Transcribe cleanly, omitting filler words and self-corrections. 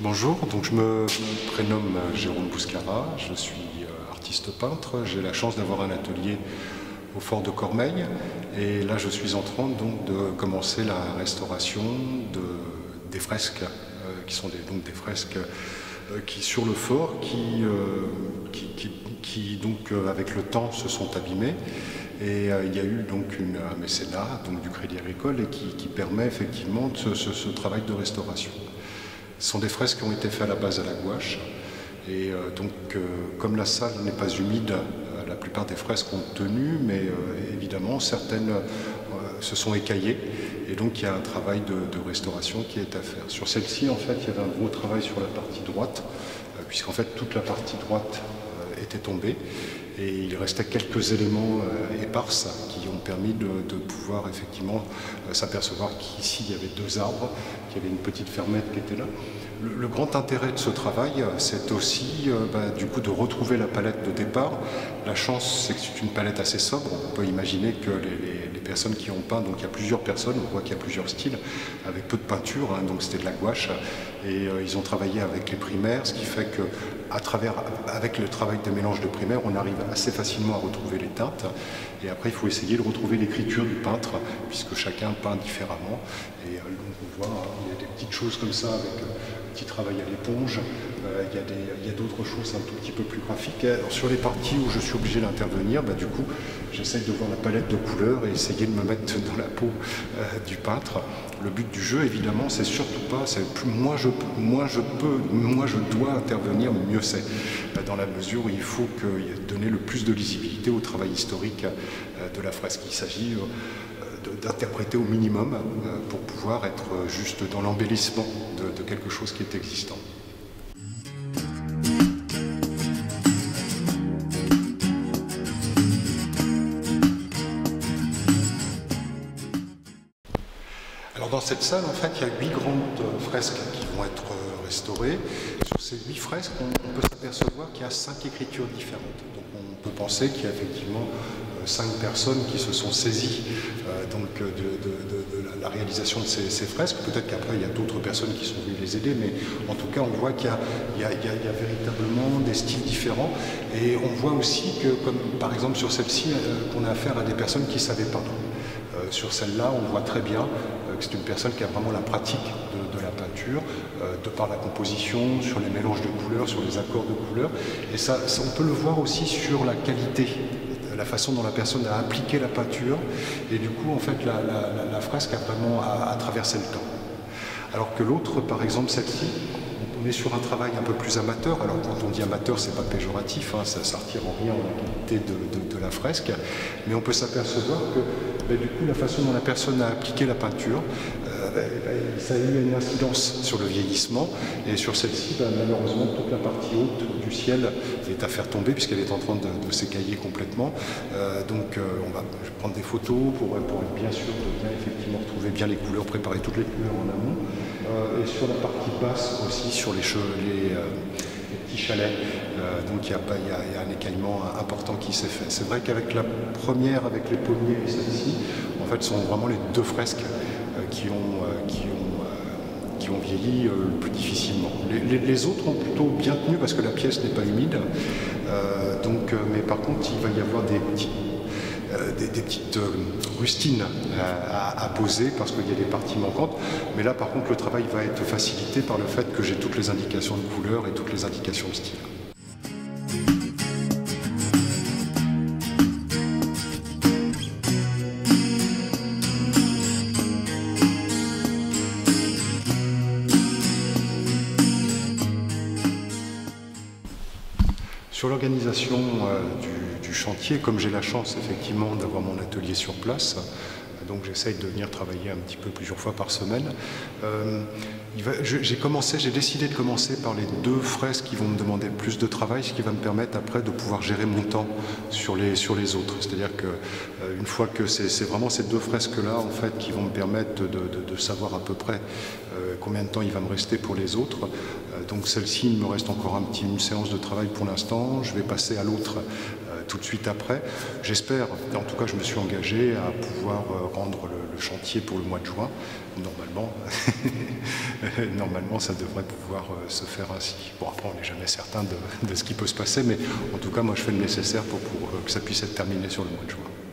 Bonjour, donc je me prénomme Jérôme Bouscara, je suis artiste peintre. J'ai la chance d'avoir un atelier au fort de Cormeilles et là je suis en train donc de commencer la restauration des fresques qui sont donc des fresques qui sur le fort qui donc avec le temps se sont abîmées. Et il y a eu donc un mécénat donc du Crédit Agricole et qui permet effectivement ce travail de restauration. Ce sont des fresques qui ont été faites à la base à la gouache et comme la salle n'est pas humide, la plupart des fresques ont tenu, mais évidemment certaines se sont écaillées et donc il y a un travail de restauration qui est à faire. Sur celle-ci en fait il y avait un gros travail sur la partie droite puisqu'en fait toute la partie droite était tombée. Et il restait quelques éléments éparses qui ont permis de pouvoir effectivement s'apercevoir qu'ici il y avait deux arbres, qu'il y avait une petite fermette qui était là. Le grand intérêt de ce travail, c'est aussi du coup de retrouver la palette de départ. La chance, c'est que c'est une palette assez sobre. On peut imaginer que les personnes qui ont peint, donc il y a plusieurs personnes, on voit qu'il y a plusieurs styles, avec peu de peinture, hein, donc c'était de la gouache. Et ils ont travaillé avec les primaires, ce qui fait que avec le travail des mélanges de primaires, on arrive assez facilement à retrouver les teintes. Et après, il faut essayer de retrouver l'écriture du peintre, puisque chacun peint différemment. Et donc on voit, hein, il y a des petites choses comme ça, avec un petit travail à l'éponge. Il y a d'autres choses un tout petit peu plus graphiques. Alors, sur les parties où je suis obligé d'intervenir, du coup, j'essaye de voir la palette de couleurs et essayer de me mettre dans la peau du peintre. Le but du jeu, évidemment, c'est surtout pas, moins je dois intervenir, mieux c'est. Dans la mesure où il faut donner le plus de lisibilité au travail historique de la fresque. Il s'agit d'interpréter au minimum pour pouvoir être juste dans l'embellissement de quelque chose qui est existant. Alors dans cette salle, en fait, il y a 8 grandes fresques qui vont être restaurées. Sur ces 8 fresques, on peut s'apercevoir qu'il y a 5 écritures différentes. Donc on peut penser qu'il y a effectivement 5 personnes qui se sont saisies de la réalisation de ces fresques. Peut-être qu'après, il y a d'autres personnes qui sont venues les aider, mais en tout cas, on voit qu'il y a véritablement des styles différents. Et on voit aussi que, comme par exemple sur celle-ci, qu'on a affaire à des personnes qui savaient peindre. Sur celle-là, on voit très bien que c'est une personne qui a vraiment la pratique de la peinture, de par la composition, sur les mélanges de couleurs, sur les accords de couleurs. Et ça, on peut le voir aussi sur la qualité, la façon dont la personne a appliqué la peinture. Et du coup, en fait, la fresque a vraiment à traverser le temps. Alors que l'autre, par exemple, celle-ci, on est sur un travail un peu plus amateur. Alors quand on dit amateur, c'est pas péjoratif, hein, ça ne retire en rien à la qualité de la fresque, mais on peut s'apercevoir que du coup la façon dont la personne a appliqué la peinture, ça a eu une incidence sur le vieillissement. Et sur celle-ci, malheureusement, toute la partie haute du ciel est à faire tomber puisqu'elle est en train de s'écailler complètement. Je vais prendre des photos pour être bien sûr de bien effectivement retrouver bien les couleurs, préparer toutes les couleurs en amont. Et sur la partie basse aussi, sur les petits chalets, donc il y a un écaillement important qui s'est fait. C'est vrai qu'avec la première, avec les pommiers et celle-ci, en fait, ce sont vraiment les deux fresques qui ont vieilli le plus difficilement. Les autres ont plutôt bien tenu parce que la pièce n'est pas humide, mais par contre, il va y avoir des petites rustines à poser parce qu'il y a des parties manquantes. Mais là, par contre, le travail va être facilité par le fait que j'ai toutes les indications de couleur et toutes les indications de style. Sur l'organisation du chantier, comme j'ai la chance effectivement d'avoir mon atelier sur place, donc j'essaye de venir travailler un petit peu plusieurs fois par semaine. J'ai décidé de commencer par les deux fresques qui vont me demander le plus de travail, ce qui va me permettre après de pouvoir gérer mon temps sur les autres. C'est-à-dire qu'une fois que c'est vraiment ces deux fresques-là en fait qui vont me permettre de savoir à peu près combien de temps il va me rester pour les autres. Donc celle-ci, il me reste encore une séance de travail pour l'instant. Je vais passer à l'autre tout de suite après. J'espère, en tout cas je me suis engagé à pouvoir rendre le chantier pour le mois de juin. Normalement, normalement ça devrait pouvoir se faire ainsi. Bon, après on n'est jamais certain de ce qui peut se passer, mais en tout cas moi je fais le nécessaire pour que ça puisse être terminé sur le mois de juin.